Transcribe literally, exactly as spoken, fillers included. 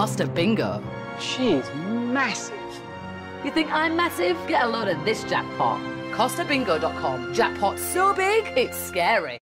Costa Bingo. She's massive. You think I'm massive? Get a load of this jackpot. Costa Bingo dot com. Jackpot so big, it's scary.